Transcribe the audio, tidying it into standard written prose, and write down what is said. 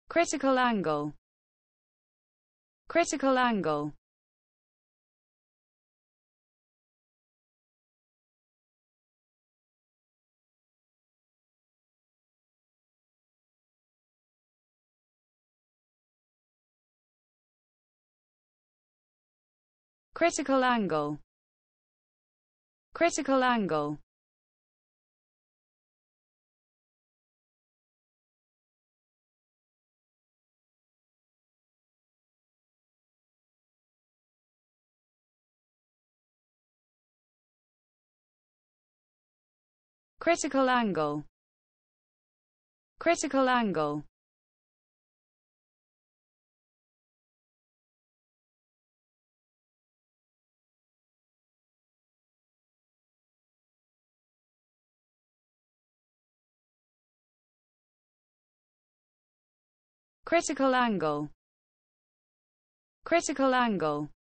critical angle, critical angle, critical angle, critical angle, critical angle, critical angle, critical angle, critical angle.